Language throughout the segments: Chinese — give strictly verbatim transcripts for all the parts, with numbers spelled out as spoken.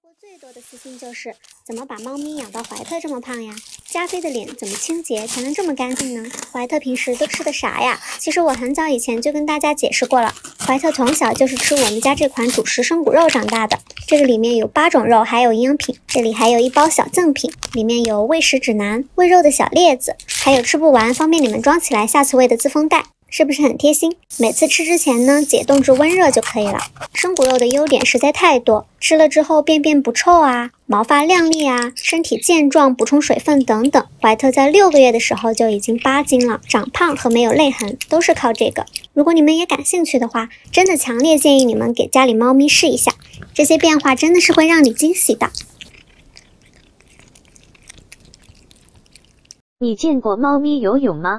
过最多的私信就是怎么把猫咪养到怀特这么胖呀？加菲的脸怎么清洁才能这么干净呢？怀特平时都吃的啥呀？其实我很早以前就跟大家解释过了，怀特从小就是吃我们家这款主食生骨肉长大的。这个里面有八种肉，还有营养品。这里还有一包小赠品，里面有喂食指南、喂肉的小列子，还有吃不完方便你们装起来下次喂的自封袋。是不是很贴心？每次吃之前呢，解冻至温热就可以了。生骨肉的优点实在太多，吃了之后便便不臭啊，毛发亮丽啊，身体健壮，补充水分等等。怀特在六个月的时候就已经八斤了，长胖和没有泪痕都是靠这个。如果你们也感兴趣的话，真的强烈建议你们给家里猫咪试一下，这些变化真的是会让你惊喜的。 你见过猫咪游泳吗？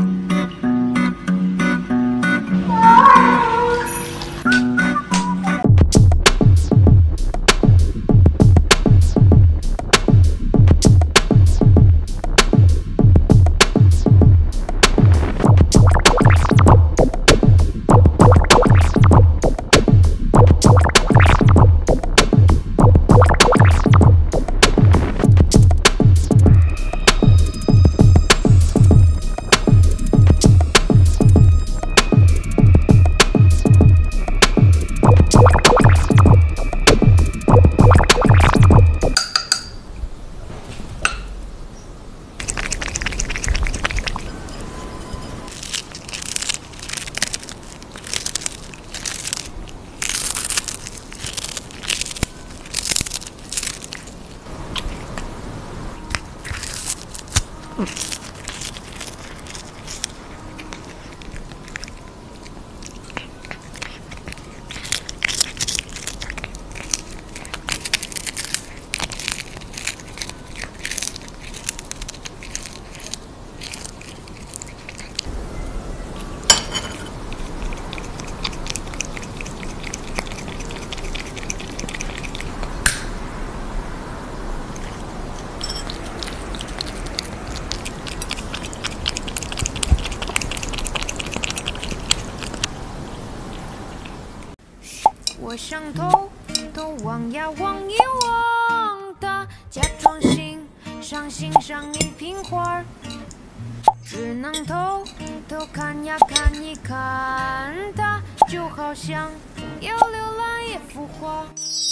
我想偷偷望呀望一望它，假装欣赏欣赏一瓶花，只能偷偷看呀看一看它，就好像要浏览一幅画。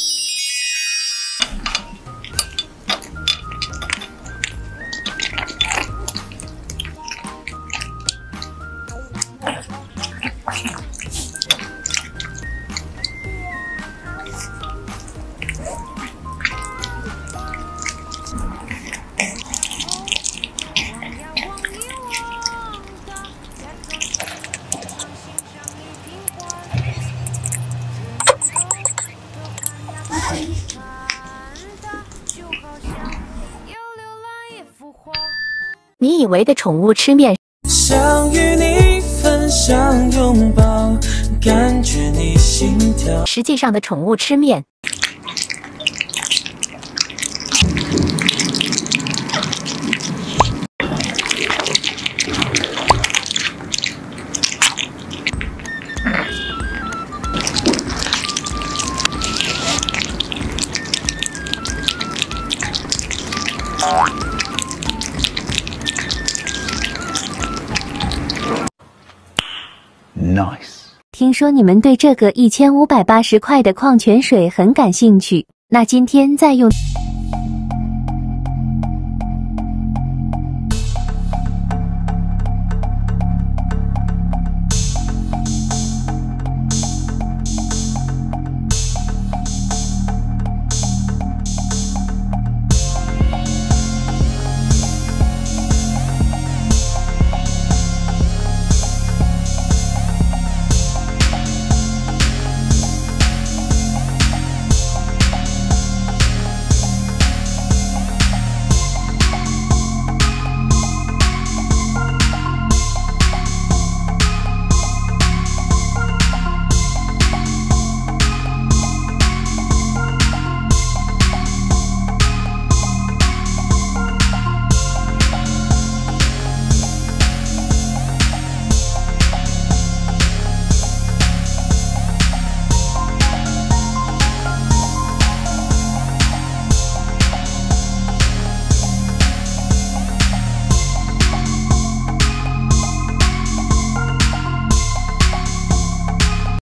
你以为的宠物吃面， 想与你分享拥抱，感觉你心跳。 实际上的宠物吃面。 Nice。 听说你们对这个一千五百八十块的矿泉水很感兴趣，那今天再用。